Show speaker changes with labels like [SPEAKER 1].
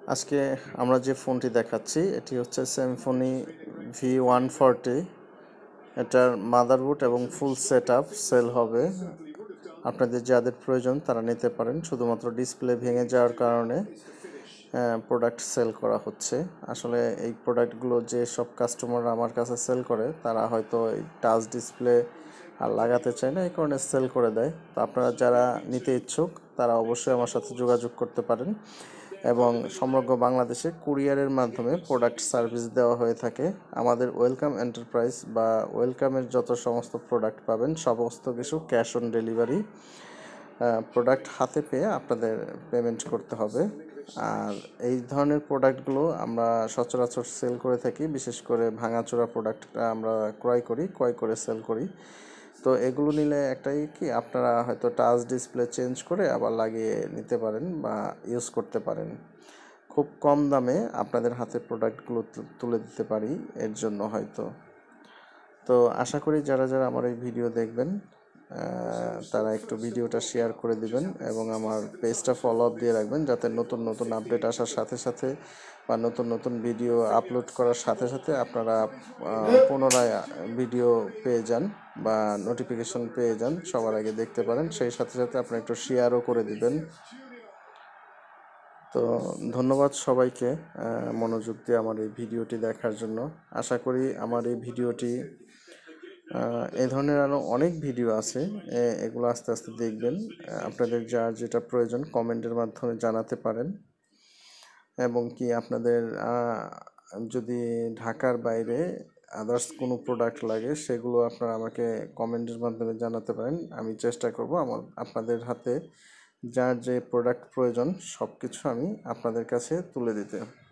[SPEAKER 1] আজকে আমরা যে ফোনটি দেখাচ্ছি এটি হচ্ছে Symphony V140। এটার মাদারবোর্ড এবং ফুল সেটআপ সেল হবে। আপনাদের যাদের প্রয়োজন তারা নিতে পারেন। শুধুমাত্র ডিসপ্লে ভেঙে যাওয়ার কারণে প্রোডাক্ট সেল করা হচ্ছে। আসলে এই প্রোডাক্টগুলো যে সব কাস্টমাররা আমার কাছে সেল করে তারা হয়তো এই টাচ ডিসপ্লে আর লাগাতে চায় না, এই কারণে সেল করে দেয়। তো আপনারা যারা নিতে ইচ্ছুক তারা অবশ্যই আমার সাথে যোগাযোগ করতে পারেন এবং সমগ্র বাংলাদেশে কুরিয়ারের মাধ্যমে প্রোডাক্ট সার্ভিস দেওয়া হয়ে থাকে। আমাদের ওয়েলকাম এন্টারপ্রাইজ বা ওয়েলকামের যত সমস্ত প্রোডাক্ট পাবেন সমস্ত কিছু ক্যাশ অন ডেলিভারি। প্রোডাক্ট হাতে পেয়ে আপনাদের পেমেন্ট করতে হবে। আর এই ধরনের প্রোডাক্টগুলো আমরা সচরাচর সেল করে থাকি, বিশেষ করে ভাঙাচোরা প্রোডাক্টটা আমরা ক্রয় করে সেল করি। তো এগুলো নিলে একটাই কি, আপনারা হয়তো টাচ ডিসপ্লে চেঞ্জ করে আবার লাগিয়ে নিতে পারেন বা ইউজ করতে পারেন। খুব কম দামে আপনাদের হাতে প্রোডাক্টগুলো তুলে দিতে পারি এর জন্য হয়তো। তো আশা করি যারা যারা আমার এই ভিডিও দেখবেন তারা একটু ভিডিওটা শেয়ার করে দিবেন এবং আমার পেজটা ফলো আপ দিয়ে রাখবেন, যাতে নতুন নতুন আপডেট আসার সাথে সাথে বা নতুন নতুন ভিডিও আপলোড করার সাথে সাথে আপনারা পুনরায় ভিডিও পেয়ে যান বা নোটিফিকেশন পেয়ে যান, সবার আগে দেখতে পারেন। সেই সাথে সাথে আপনি একটু শেয়ারও করে দিবেন। তো ধন্যবাদ সবাইকে মনোযোগ দিয়ে আমার এই ভিডিওটি দেখার জন্য। আশা করি আমার এই ভিডিওটি, এই ধরনের আরও অনেক ভিডিও আছে, এগুলো আস্তে আস্তে দেখবেন। আপনাদের যার যেটা প্রয়োজন কমেন্টের মাধ্যমে জানাতে পারেন এবং কি আপনাদের যদি ঢাকার বাইরে আদার্স কোনো প্রোডাক্ট লাগে সেগুলো আপনারা আমাকে কমেন্টের মাধ্যমে জানাতে পারেন। আমি চেষ্টা করব আপনাদের হাতে যার যে প্রোডাক্ট প্রয়োজন সব কিছু আমি আপনাদের কাছে তুলে দিতে।